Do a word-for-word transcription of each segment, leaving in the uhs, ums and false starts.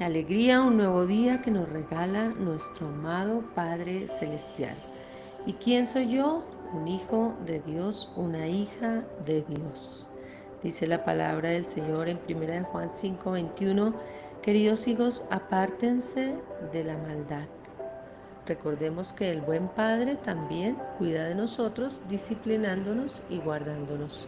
alegría, un nuevo día que nos regala nuestro amado Padre Celestial. ¿Y quién soy yo? Un hijo de Dios, una hija de Dios. Dice la palabra del Señor en primera de Juan cinco veintiuno, queridos hijos, apártense de la maldad. Recordemos que el buen Padre también cuida de nosotros, disciplinándonos y guardándonos.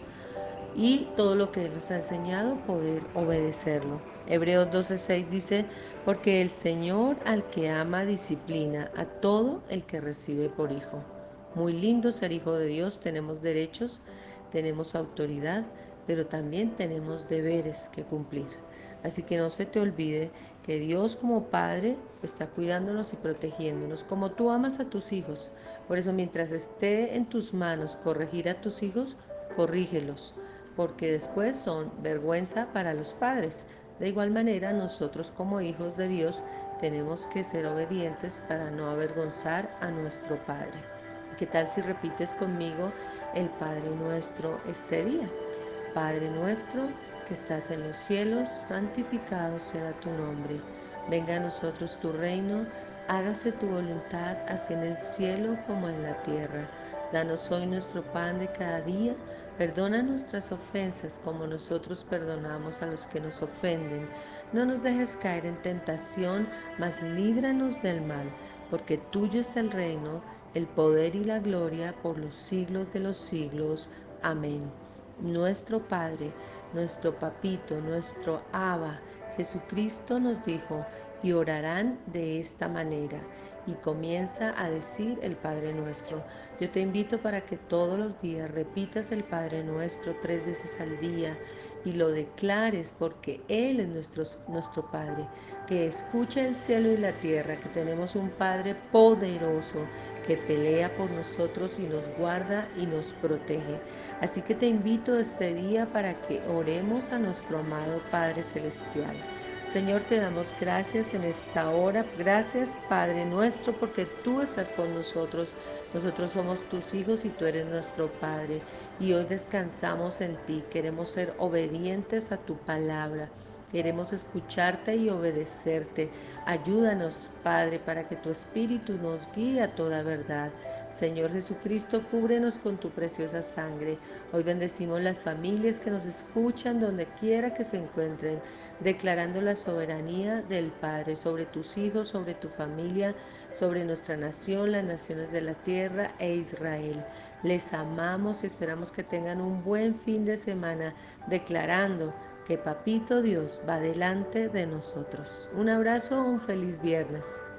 Y todo lo que Él nos ha enseñado, poder obedecerlo. Hebreos doce seis dice, porque el Señor al que ama disciplina a todo el que recibe por hijo. Muy lindo ser hijo de Dios, tenemos derechos, tenemos autoridad, pero también tenemos deberes que cumplir. Así que no se te olvide que Dios como Padre está cuidándonos y protegiéndonos, como tú amas a tus hijos. Por eso mientras esté en tus manos corregir a tus hijos, corrígelos, porque después son vergüenza para los padres. De igual manera, nosotros como hijos de Dios tenemos que ser obedientes para no avergonzar a nuestro Padre. ¿Qué tal si repites conmigo el Padre Nuestro este día? Padre nuestro que estás en los cielos, santificado sea tu nombre. Venga a nosotros tu reino, hágase tu voluntad, así en el cielo como en la tierra. Danos hoy nuestro pan de cada día, perdona nuestras ofensas como nosotros perdonamos a los que nos ofenden. No nos dejes caer en tentación, mas líbranos del mal, porque tuyo es el reino, el poder y la gloria por los siglos de los siglos. Amén. Nuestro Padre, nuestro Papito, nuestro Abba, Jesucristo nos dijo, y orarán de esta manera. Y comienza a decir el Padre Nuestro. Yo te invito para que todos los días repitas el Padre Nuestro tres veces al día y lo declares porque Él es nuestro, nuestro Padre, que escucha el cielo y la tierra, que tenemos un Padre poderoso que pelea por nosotros y nos guarda y nos protege. Así que te invito este día para que oremos a nuestro amado Padre Celestial. Señor, te damos gracias en esta hora. Gracias, Padre nuestro, porque tú estás con nosotros. Nosotros somos tus hijos y tú eres nuestro Padre. Y hoy descansamos en ti. Queremos ser obedientes a tu palabra. Queremos escucharte y obedecerte. Ayúdanos, Padre, para que tu Espíritu nos guíe a toda verdad. Señor Jesucristo, cúbrenos con tu preciosa sangre. Hoy bendecimos las familias que nos escuchan donde quiera que se encuentren, declarando la soberanía del Padre sobre tus hijos, sobre tu familia, sobre nuestra nación, las naciones de la tierra e Israel. Les amamos y esperamos que tengan un buen fin de semana, declarando que Papito Dios va delante de nosotros. Un abrazo, un feliz viernes.